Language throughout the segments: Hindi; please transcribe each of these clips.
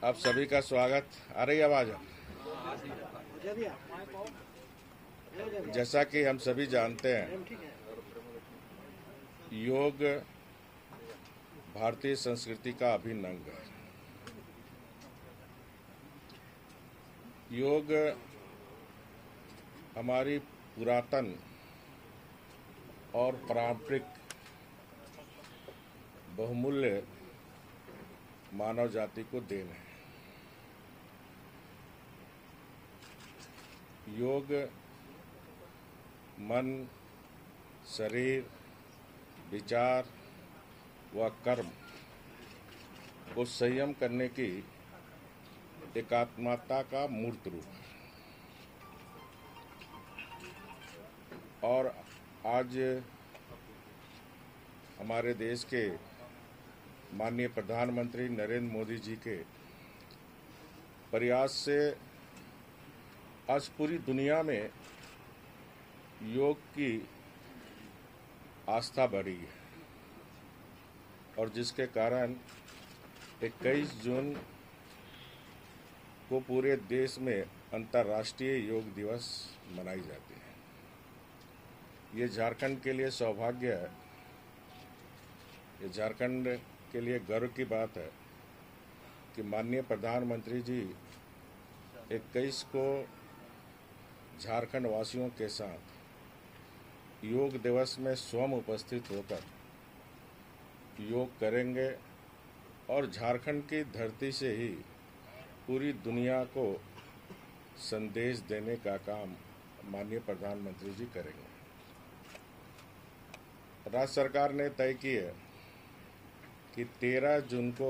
आप सभी का स्वागत। आ रही आवाज? जैसा कि हम सभी जानते हैं, योग भारतीय संस्कृति का अभिन्न अंग है। योग हमारी पुरातन और पारंपरिक बहुमूल्य मानव जाति को देन है। योग मन, शरीर, विचार व कर्म को संयम करने की एकात्मता का मूर्त रूप है। और आज हमारे देश के माननीय प्रधानमंत्री नरेंद्र मोदी जी के प्रयास से आज पूरी दुनिया में योग की आस्था बढ़ी है और जिसके कारण 21 जून को पूरे देश में अंतर्राष्ट्रीय योग दिवस मनाई जाती है। ये झारखंड के लिए सौभाग्य है, ये झारखंड के लिए गर्व की बात है कि माननीय प्रधानमंत्री जी 21 को झारखंड वासियों के साथ योग दिवस में स्वयं उपस्थित होकर योग करेंगे और झारखंड की धरती से ही पूरी दुनिया को संदेश देने का काम माननीय प्रधानमंत्री जी करेंगे। राज्य सरकार ने तय की है कि 13 जून को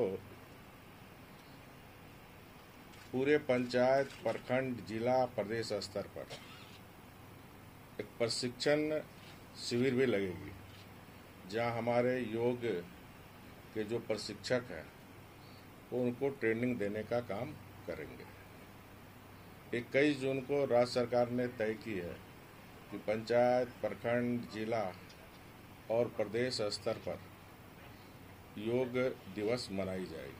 पूरे पंचायत, प्रखंड, जिला, प्रदेश स्तर पर एक प्रशिक्षण शिविर भी लगेगी, जहां हमारे योग के जो प्रशिक्षक हैं वो उनको ट्रेनिंग देने का काम करेंगे। 21 जून को राज्य सरकार ने तय की है कि पंचायत, प्रखंड, जिला और प्रदेश स्तर पर योग दिवस मनाई जाएगी।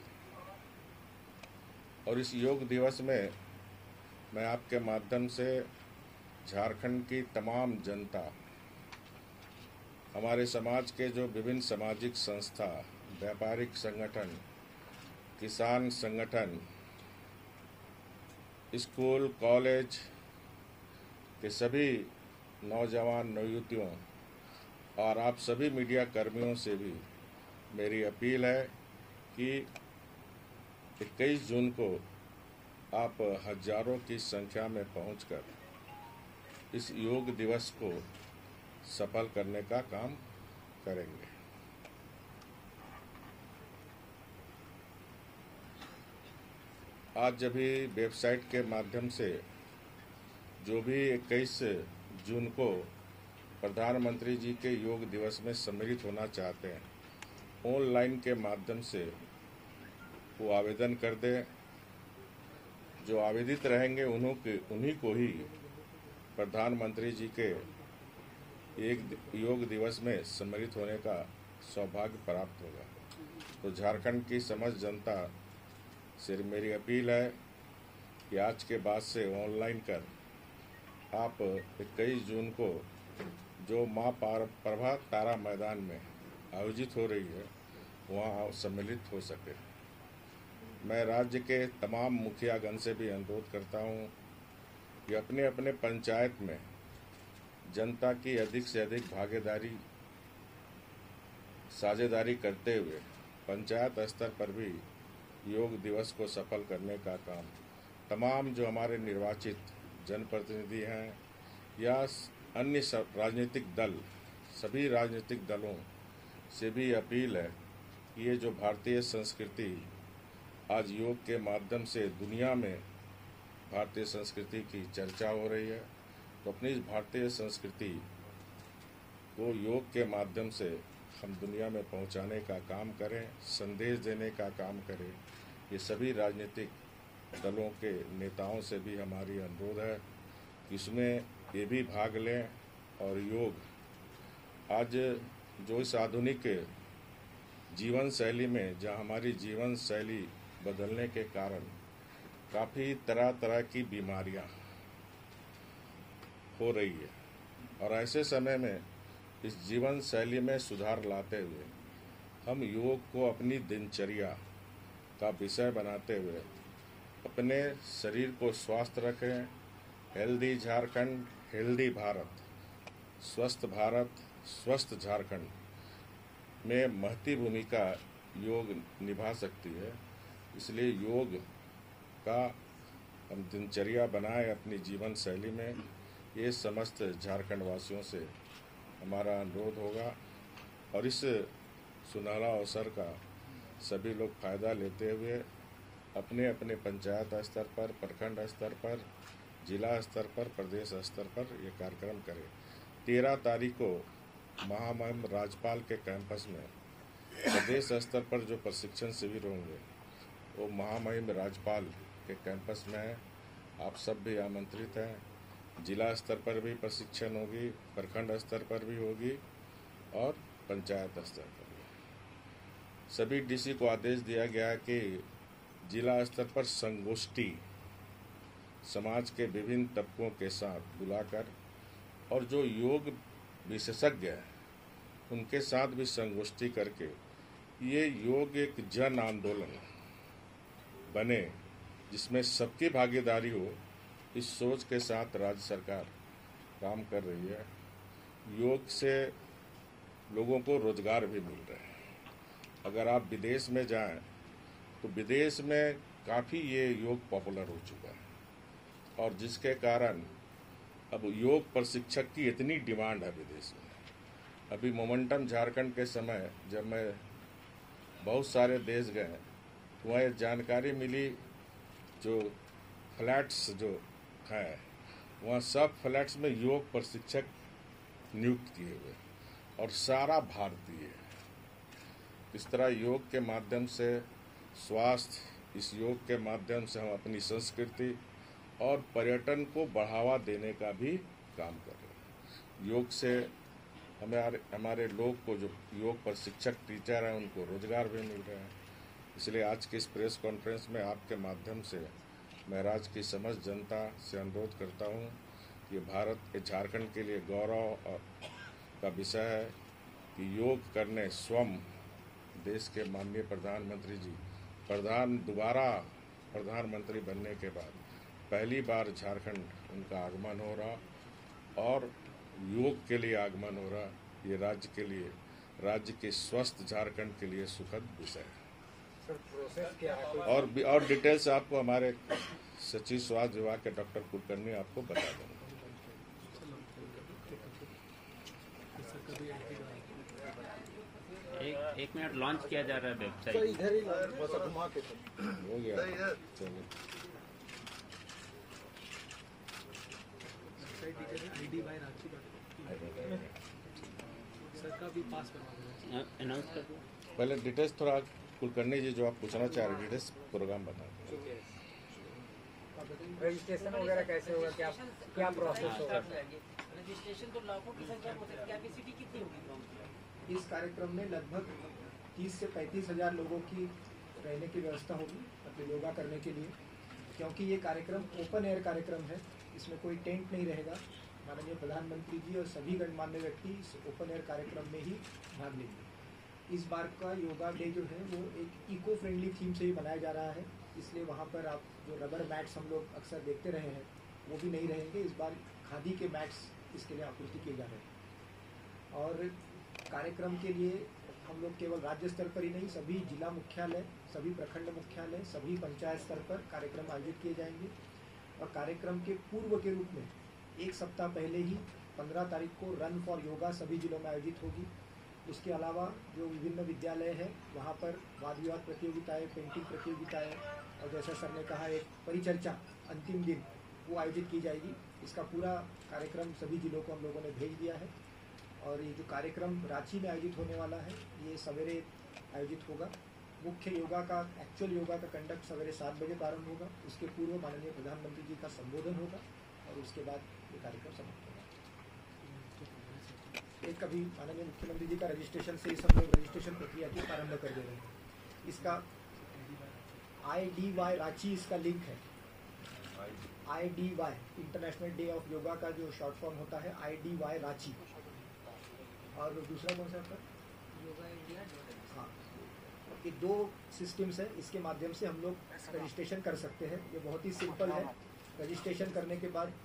और इस योग दिवस में मैं आपके माध्यम से झारखंड की तमाम जनता, हमारे समाज के जो विभिन्न सामाजिक संस्था, व्यापारिक संगठन, किसान संगठन, स्कूल, कॉलेज के सभी नौजवान, नवयुवतियों और आप सभी मीडिया कर्मियों से भी मेरी अपील है कि 21 जून को आप हजारों की संख्या में पहुंचकर इस योग दिवस को सफल करने का काम करेंगे। आज जब भी वेबसाइट के माध्यम से जो भी 21 जून को प्रधानमंत्री जी के योग दिवस में सम्मिलित होना चाहते हैं, ऑनलाइन के माध्यम से वो आवेदन कर दें। जो आवेदित रहेंगे उन्हीं को ही प्रधानमंत्री जी के एक योग दिवस में सम्मिलित होने का सौभाग्य प्राप्त होगा। तो झारखंड की समस्त जनता से मेरी अपील है कि आज के बाद से ऑनलाइन कर आप 21 जून को जो माँ प्रभा तारा मैदान में आयोजित हो रही है वहाँ सम्मिलित हो सके। मैं राज्य के तमाम मुखियागण से भी अनुरोध करता हूँ कि अपने अपने पंचायत में जनता की अधिक से अधिक भागीदारी, साझेदारी करते हुए पंचायत स्तर पर भी योग दिवस को सफल करने का काम तमाम जो हमारे निर्वाचित जनप्रतिनिधि हैं या अन्य राजनीतिक दल, सभी राजनीतिक दलों से भी अपील है कि ये जो भारतीय संस्कृति आज योग के माध्यम से दुनिया में भारतीय संस्कृति की चर्चा हो रही है, तो अपनी इस भारतीय संस्कृति को योग के माध्यम से हम दुनिया में पहुंचाने का काम करें, संदेश देने का काम करें। ये सभी राजनीतिक दलों के नेताओं से भी हमारी अनुरोध है कि इसमें ये भी भाग लें और योग आज जो इस आधुनिक जीवन शैली में, जहाँ हमारी जीवन शैली बदलने के कारण काफ़ी तरह तरह की बीमारियां हो रही है और ऐसे समय में इस जीवन शैली में सुधार लाते हुए हम योग को अपनी दिनचर्या का विषय बनाते हुए अपने शरीर को स्वस्थ रखें। हेल्दी झारखंड, हेल्दी भारत, स्वस्थ झारखंड में महती भूमिका योग निभा सकती है। इसलिए योग का हम दिनचर्या बनाएं अपनी जीवन शैली में, ये समस्त झारखंड वासियों से हमारा अनुरोध होगा और इस सुनहरा अवसर का सभी लोग फायदा लेते हुए अपने अपने पंचायत स्तर पर, प्रखंड स्तर पर, जिला स्तर पर, प्रदेश स्तर पर ये कार्यक्रम करें। 13 तारीख को महामहिम राज्यपाल के कैंपस में प्रदेश स्तर पर जो प्रशिक्षण शिविर होंगे वो महामहिम राज्यपाल के कैंपस में है। आप सब भी आमंत्रित हैं। जिला स्तर पर भी प्रशिक्षण होगी, प्रखंड स्तर पर भी होगी और पंचायत स्तर पर भी। सभी डीसी को आदेश दिया गया कि जिला स्तर पर संगोष्ठी समाज के विभिन्न तबकों के साथ बुलाकर और जो योग विशेषज्ञ हैं उनके साथ भी संगोष्ठी करके ये योग एक जन आंदोलन बने जिसमें सबकी भागीदारी हो। इस सोच के साथ राज्य सरकार काम कर रही है। योग से लोगों को रोजगार भी मिल रहे हैं। अगर आप विदेश में जाएं तो विदेश में काफ़ी ये योग पॉपुलर हो चुका है और जिसके कारण अब योग प्रशिक्षक की इतनी डिमांड है विदेश में। अभी मोमेंटम झारखंड के समय जब मैं बहुत सारे देश गए तो वहाँ जानकारी मिली जो फ्लैट्स जो हैं वहाँ सब फ्लैट्स में योग प्रशिक्षक नियुक्त किए हुए और सारा भारतीय। इस तरह योग के माध्यम से स्वास्थ्य, इस योग के माध्यम से हम अपनी संस्कृति और पर्यटन को बढ़ावा देने का भी काम कर रहे हैं। योग से हमारे लोग को जो योग प्रशिक्षक टीचर हैं उनको रोजगार भी मिल रहा है। इसलिए आज की इस प्रेस कॉन्फ्रेंस में आपके माध्यम से मैं राज्य की समस्त जनता से अनुरोध करता हूँ कि भारत झारखंड के लिए गौरव का विषय है कि योग करने स्वयं देश के माननीय प्रधानमंत्री जी दोबारा प्रधानमंत्री बनने के बाद पहली बार झारखंड उनका आगमन हो रहा और योग के लिए आगमन हो रहा। ये राज्य के लिए, राज्य के स्वस्थ झारखंड के लिए सुखद विषय है। और डिटेल्स आपको हमारे सचिव स्वास्थ्य विभाग के डॉक्टर कुलकर्णी आपको बता देंगे। एक मिनट लॉन्च किया जा रहा है वेबसाइट। इधर ही घुमा के हो गया, चलिए। सर का भी पास करवा अनाउंस कर दो। पहले डिटेल्स थोड़ा कुलकर्णी जी जो आप पूछना चाह रहे हैं डिटेल्स प्रोग्राम बता दें। रजिस्ट्रेशन वगैरह कैसे होगा, क्या प्रोसेस होगा? रजिस्ट्रेशन तो लाखों की संख्या में होती है, कैपेसिटी कितनी होगी? इस कार्यक्रम में लगभग 30 से 35 हज़ार लोगों की रहने की व्यवस्था होगी अपने योगा करने के लिए, क्योंकि ये कार्यक्रम ओपन एयर कार्यक्रम है। इसमें कोई टेंट नहीं रहेगा। माननीय प्रधानमंत्री जी और सभी गणमान्य व्यक्ति इस ओपन एयर कार्यक्रम में ही भाग लेंगे। इस बार का योगा डे जो है वो एक इको फ्रेंडली थीम से ही बनाया जा रहा है, इसलिए वहाँ पर आप जो रबर मैट्स हम लोग अक्सर देखते रहे हैं वो भी नहीं रहेंगे। इस बार खादी के मैट्स इसके लिए आपूर्ति किए जा रहे हैं। और कार्यक्रम के लिए हम लोग केवल राज्य स्तर पर ही नहीं, सभी जिला मुख्यालय, सभी प्रखंड मुख्यालय, सभी पंचायत स्तर पर कार्यक्रम आयोजित किए जाएंगे। और कार्यक्रम के पूर्व के रूप में एक सप्ताह पहले ही 15 तारीख को रन फॉर योगा सभी जिलों में आयोजित होगी। उसके अलावा जो विभिन्न विद्यालय हैं वहाँ पर वाद विवाद प्रतियोगिताएँ, पेंटिंग प्रतियोगिताएँ और जैसा सर ने कहा एक परिचर्चा अंतिम दिन वो आयोजित की जाएगी। इसका पूरा कार्यक्रम सभी जिलों को हम लोगों ने भेज दिया है। और ये जो कार्यक्रम रांची में आयोजित होने वाला है ये सवेरे आयोजित होगा। मुख्य योगा का, एक्चुअल योगा का कंडक्ट सवेरे 7 बजे प्रारंभ होगा। उसके पूर्व माननीय प्रधानमंत्री जी का संबोधन होगा और उसके बाद ये कार्यक्रम समाप्त होगा। एक अभी माननीय मुख्यमंत्री जी का रजिस्ट्रेशन से इस हम लोग रजिस्ट्रेशन प्रक्रिया की प्रारंभ कर दे रहे हैं। इसका IDY रांची इसका लिंक है। IDY international day of yoga का जो शॉर्ट फॉर्म होता है IDY रांची। और दूसरा कौन सा आपका? Yoga India. हाँ, ये 2 सिस्टम्स है, इसके माध्यम से हम लोग रजिस्ट्रेशन कर सकते हैं। ये बहुत ही सिंपल है। रजिस्ट्रेशन करने के बाद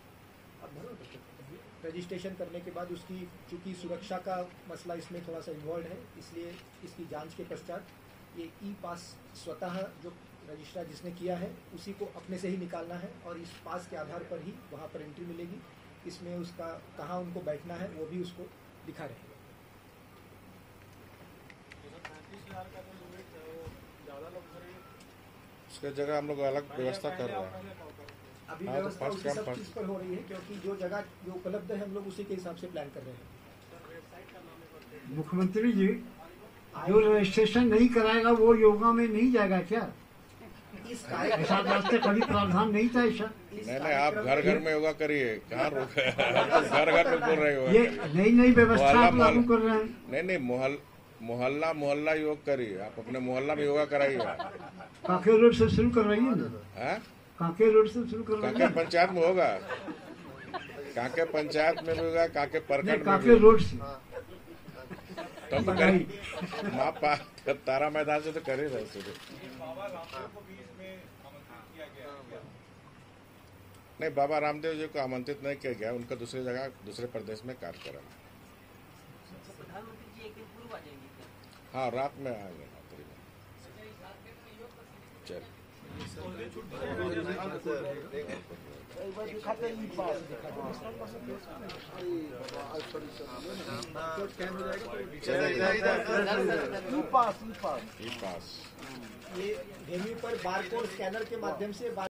उसकी चूंकि सुरक्षा का मसला इसमें थोड़ा सा इन्वॉल्व है, इसलिए इसकी जांच के पश्चात ये ई-पास स्वतः जो रजिस्ट्रार जिसने किया है उसी को अपने से ही निकालना है और इस पास के आधार पर ही वहाँ पर एंट्री मिलेगी। इसमें उसका कहाँ उनको बैठना है वो भी उसको दिखा रहेगा। उसके जगह हम लोग अलग व्यवस्था कर रहे हैं। अभी हाँ, तो व्यवस्था फर्स्ट उसी कम सब फर्स्ट। चीज़ पर हो रही है, क्योंकि जो जगह जो उपलब्ध है हम लोग उसी के हिसाब से प्लान कर रहे हैं। मुख्यमंत्री जी, जो रजिस्ट्रेशन नहीं कराएगा वो योगा में नहीं जाएगा क्या? इस ऐसा रास्ते कभी प्रावधान नहीं था ऐसा। नहीं, आप घर घर में योगा करिए, कहाँ रोक है? घर घर में बोल रहे हो ये नई नई व्यवस्था आप मोहल्ला- लागू कर रहे हैं। नहीं, मोहल्ला योग करिए। आप अपने मोहल्ला में योगा कराइए। कांके रोड से शुरू करवाइए ना। हाँ, कांके रोड से शुरू करवाइए। कांके पंचायत में होगा, कांके पंचायत में भी होगा, कांके नहीं, प्रखंड में कांके भी रोड से। तब तो करिए। माँ तारा मैदान से तो कर ही रहे शुरू। नहीं, बाबा रामदेव जी को आमंत्रित नहीं किया गया, उनका दूसरी जगह दूसरे प्रदेश में कार्यक्रम है। प्रधानमंत्री जी एक दिन पूर्व आ जाएंगे क्या? हाँ, रात में आएंगे तकरीबन। चल, ये वेन्यू पर बारकोड स्कैनर के माध्यम से